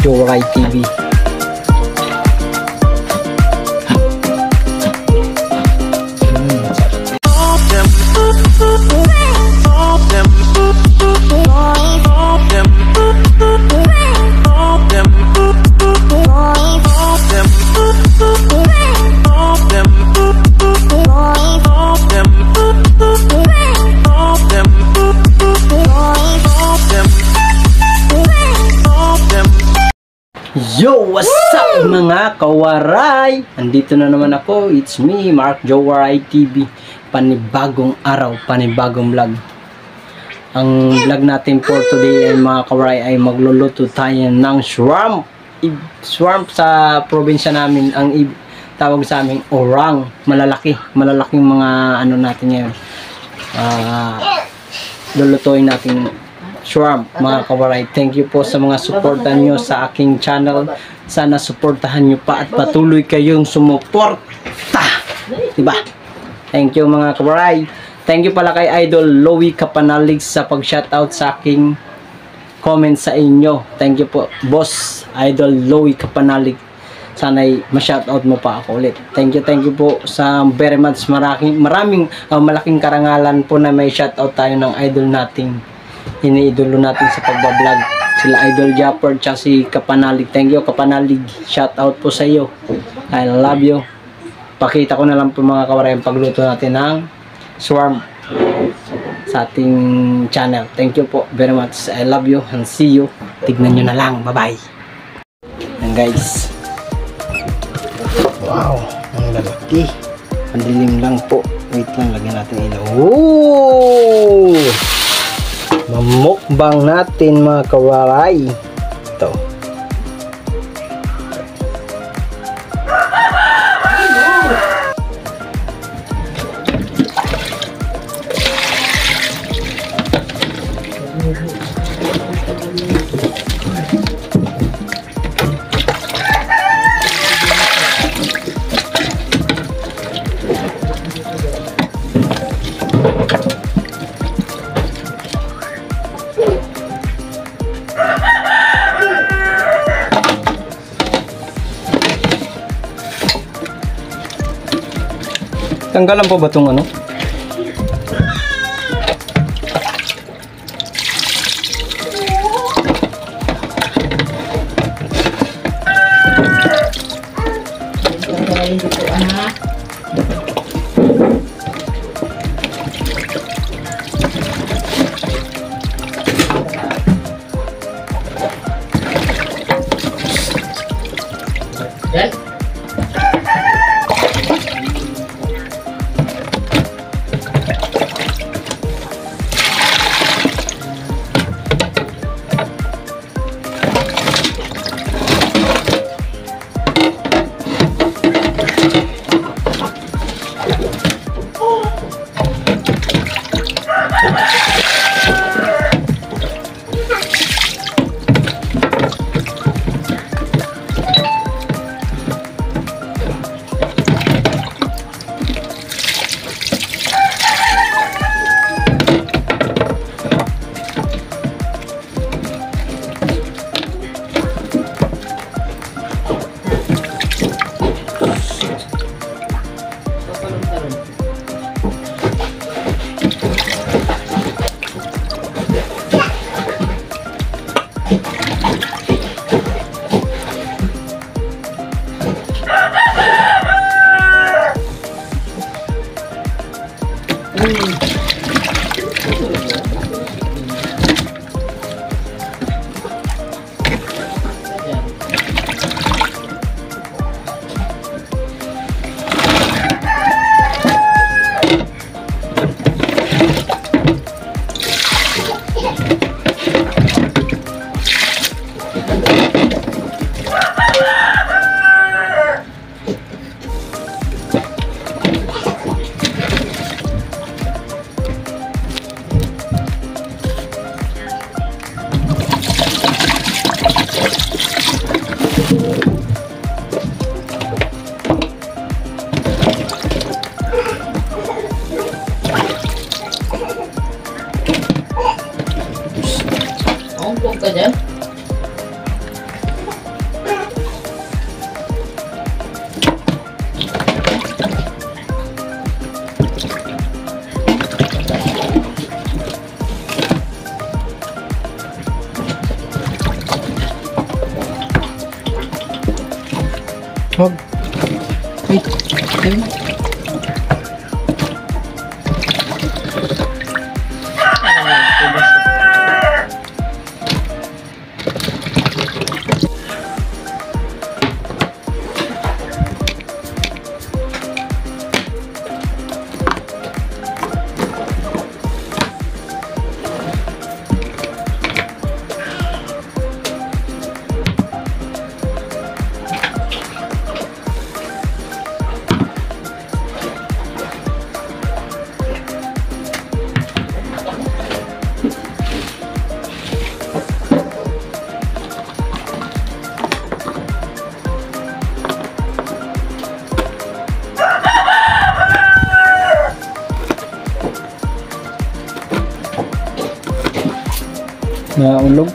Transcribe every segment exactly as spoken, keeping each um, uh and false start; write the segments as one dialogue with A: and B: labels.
A: Jowaray T V. Yo! What's up mga kawaray? Andito na naman ako. It's me, Mark Jowaray T V. Panibagong araw, panibagong vlog. Ang vlog natin for today ay mga kawaray ay magluluto tayo ng shrimp. Shrimp sa probinsya namin, ang tawag sa amin orang. Malalaki, malalaking mga ano natin ngayon. Uh, lulutuin natin shrimp mga kawaray. Thank you po sa mga suportahan nyo sa aking channel. Sana suportahan nyo pa at patuloy kayong sumuporta, diba? Thank you mga kawaray. Thank you pala kay Idol Louie Kapanalig sa pag-shoutout sa aking comment sa inyo. Thank you po boss Idol Louie Kapanalig. Sana'y ma-shoutout mo pa ako ulit. Thank you, thank you po sa very much. Maraming, maraming uh, malaking karangalan po na may shoutout tayo ng idol nating iniidolo natin sa pagbablog, sila Idol Japper tsaka si Kapanalig. Thank you Kapanalig, shout out po sa iyo, I love you. Pakita ko na lang po mga kawaray ang pagluto natin ng shrimp sa ating channel. Thank you po very much, I love you and see you. Tignan nyo na lang, bye bye. Yan guys, wow, ang lalaki, ang dilim lang po. Wait lang, lagyan natin ilaw. Ooh! Mamukbang natin mga kawaray. Ito. Tanggalan po ba itong ano?
B: Yan.
A: Huwag. Wait. Ayun. Naulog.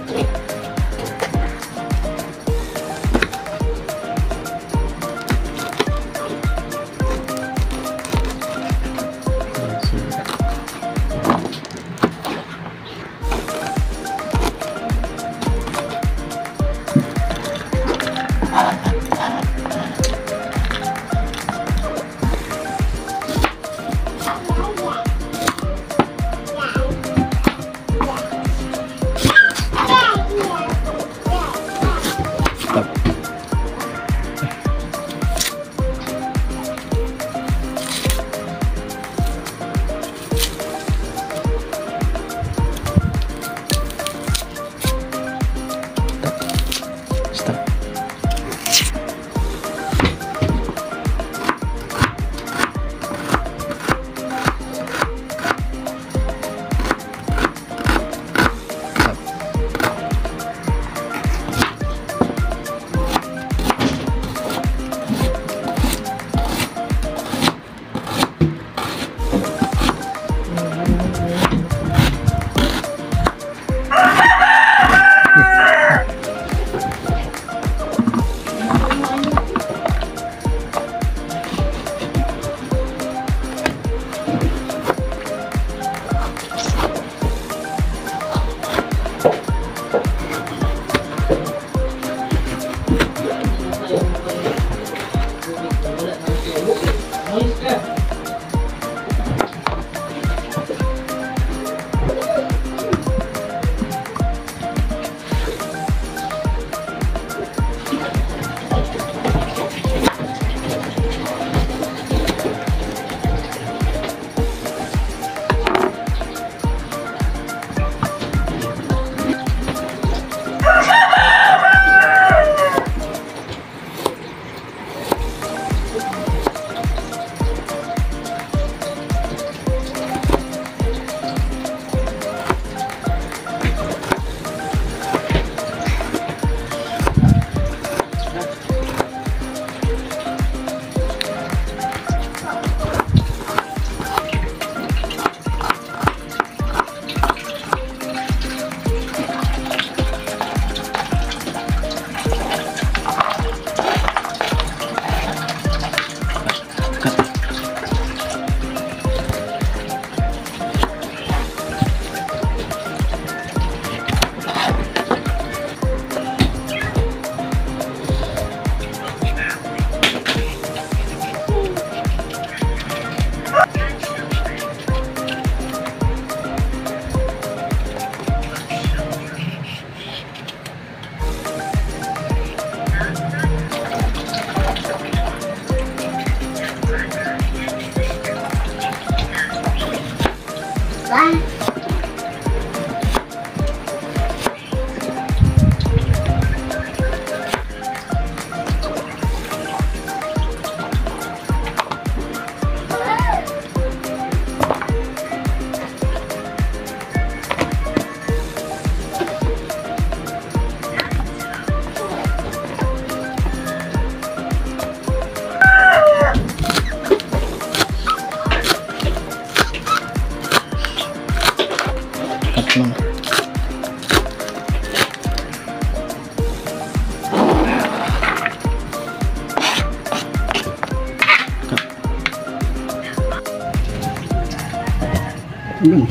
A: Belum.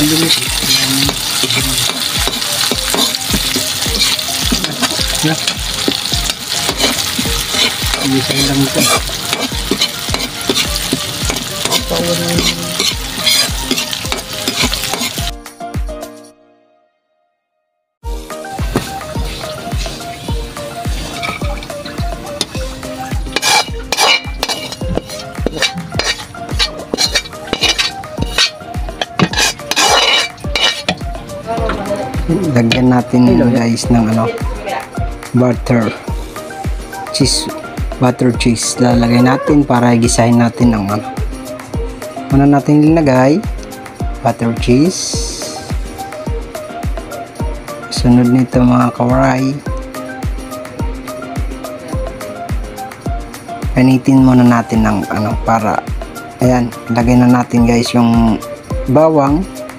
A: pandemit. Ya. Bisa lang ito. Power na yun. Lagyan natin guys ng ano, butter cheese, butter cheese lalagay natin para gisahin natin ang ano. Una natin linagay butter cheese, sunod nito mga kawaray, panitin muna natin ng ano para ayan, lagay na natin guys yung bawang,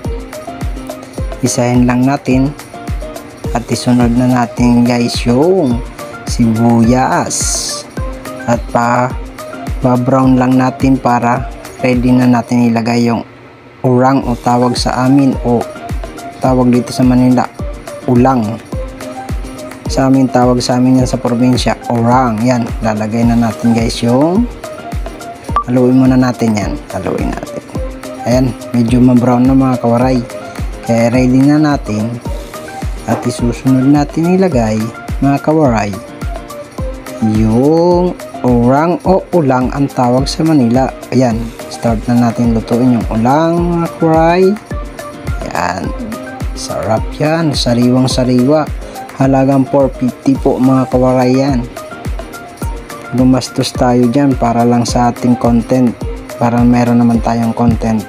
A: isahin lang natin at isunod na natin guys yung sibuyas at pa pa brown lang natin para ready na natin ilagay yung urang o tawag sa amin o tawag dito sa Manila ulang, sa amin tawag sa amin yan sa probinsya urang. Yan, lalagay na natin guys yung, haluin muna natin yan, haluin natin. Ayan, medyo ma-brown na mga kawaray, kaya ready na natin at isusunod natin ilagay mga kawaray yung urang o ulang ang tawag sa Manila. Ayan, start na natin lutuin yung ulang mga kawaray. Ayan, sarap yan, sariwang sariwa, halagang four fifty po mga kawaray yan. Gumastos tayo dyan para lang sa ating content, para meron naman tayong content.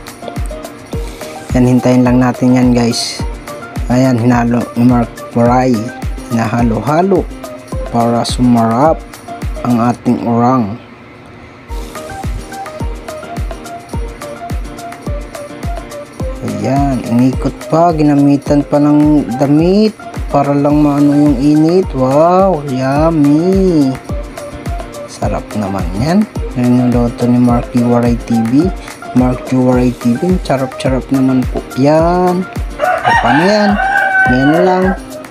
A: Yan, hintayin lang natin yan guys. Ayan, hinalo ni Mark Waray, hinahalo-halo para sumarap ang ating urang. Ayan, inikot pa, ginamitan pa ng damit para lang maano yung init. Wow, yummy, sarap naman yan. Niluto ni Mark Waray T V, Mark Waray T V, charap-charap naman po yan. Paano yan? Yan na lang.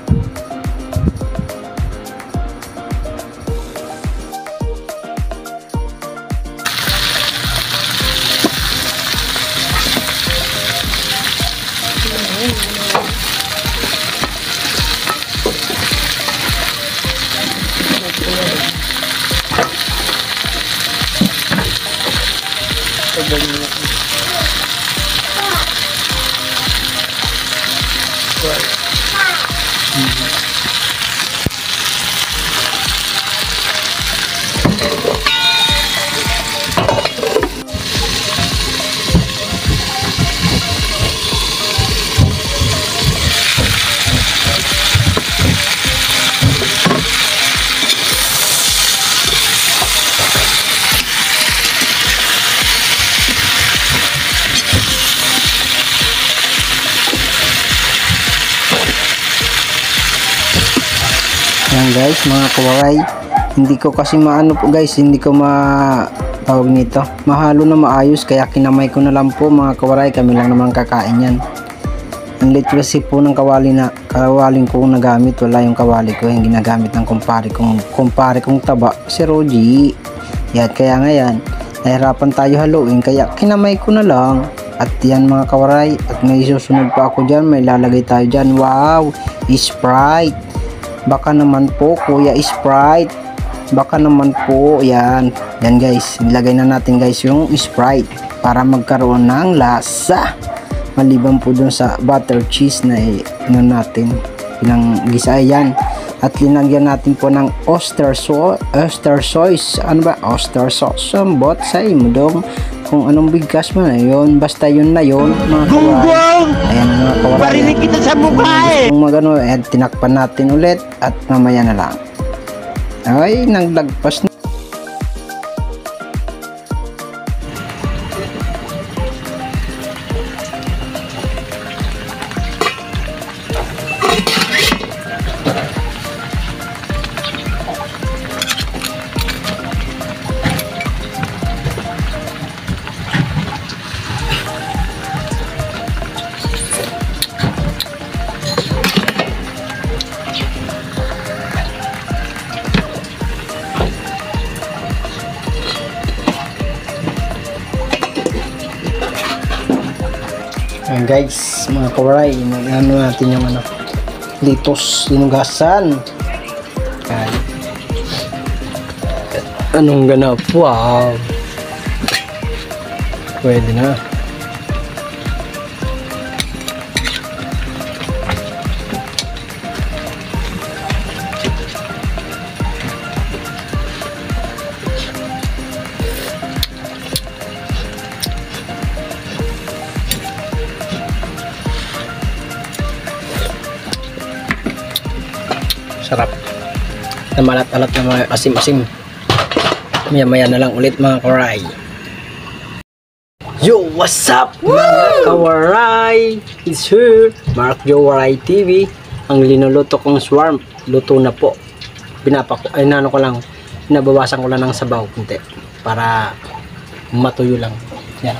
A: Yan guys mga kawaray, hindi ko kasi maano po guys, hindi ko ma tawag nito mahalo na maayos, kaya kinamay ko na lang po mga kawaray, kami lang naman kakain yan. Ang literacy po ng kawali na kawaling ko nagamit, wala yung kawali ko yung ginagamit ng kumpare kong kumpare kong taba si Roji. Yan, kaya ngayon nahirapan tayo haluin, kaya kinamay ko na lang. At yan mga kawaray, at may susunod pa ako dyan, may lalagay tayo dyan. Wow, Sprite. Baka naman po kuya Sprite, baka naman po. Yan, yan guys, nilagay na natin guys yung Sprite para magkaroon ng lasa, maliban po dun sa butter cheese na ino natin pinanggisa. Yan, at linagyan natin po ng oyster sauce, oyster sauce, ano ba, oyster sauce, bot sa imodong kung anong bigkas mo na yun, basta yun na yun mga kawaray. Ayan mga kawaray, parinig kita sa mukha eh. Kung magano, eh, tinakpan natin ulit at mamaya na lang. Ay, naglagpas na. Yan guys, mga kawaray, ano natin yung ano, litos, sinugasan. Yan. Anong ganap? Wow! Pwede na. Sarap na malat-alat na mga asim-asim. Maya maya na lang ulit mga kawaray. Yo, what's up mga kawaray? It's here, Mark Jowaray T V. Ang linuluto kong swarm, luto na po. Binapako, ay nano ko lang, nabawasan ko lang ng sabaw kunti para matuyo lang. Yan.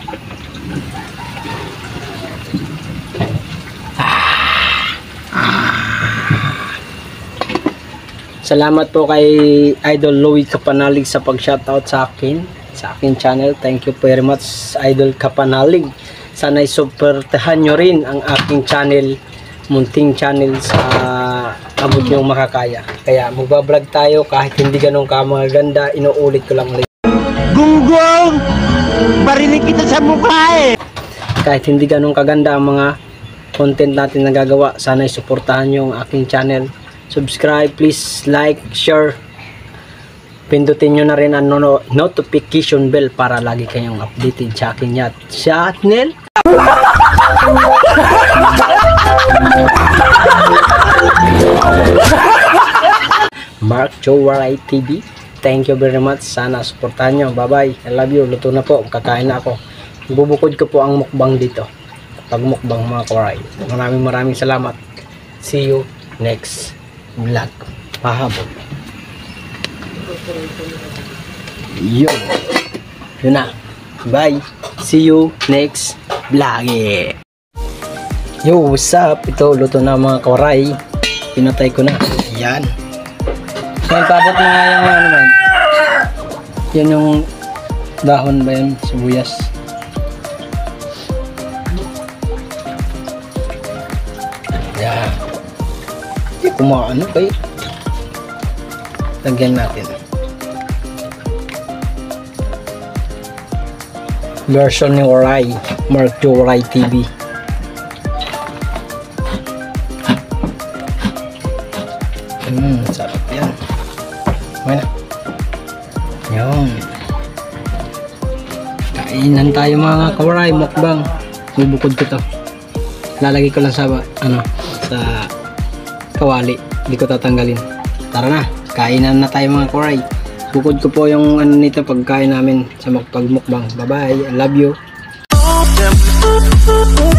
A: Salamat po kay Idol Louie Kapanalig sa pag-shoutout sa akin, sa akin channel. Thank you very much, Idol Kapanalig. Sana'y suportahan nyo rin ang aking channel, munting channel sa abot yung makakaya. Kaya magbablog tayo kahit hindi ganun ka mga ganda, inuulit ko lang ulit.
C: Gunggong! Barinig kita sa mukha eh!
A: Kahit hindi ganun kaganda ang mga content natin na gagawa, sana'y suportahan nyo ang aking channel. Subscribe, please, like, share. Pindutin nyo na rin ang no notification bell para lagi kayong updated sa akin yan channel. Mark Jowaray T V. Thank you very much. Sana suportahan nyo. Bye bye. I love you. Luto na po. Kakain na ako. Bubukod ko po ang mukbang dito. Pag mukbang mga kawaray. Maraming maraming salamat. See you next vlog. Pahabol. Yo. Yun na. Bye. See you next vlog. Yeah. Yo, what's up? Ito, luto na mga kawaray. Pinatay ko na. Yan. Yan, tabot na nga yung ano man. Yan yung dahon ba yan? Sibuyas. Yan. Hindi kumaano kay. Lagyan natin. Version ni Oray. Mark Jowaray T V. Hmm, sarap yan. Okay na. Yun. Kainan tayo mga kawaray. Mukbang. Bubukod ko to. Lalagay ko lang sa ano, sa kawali. Hindi ko tatanggalin. Tara na. Kainan na tayo mga kawaray. Bukod ko po yung ano nito pagkain namin sa pagmukbang. Bye bye. I love you.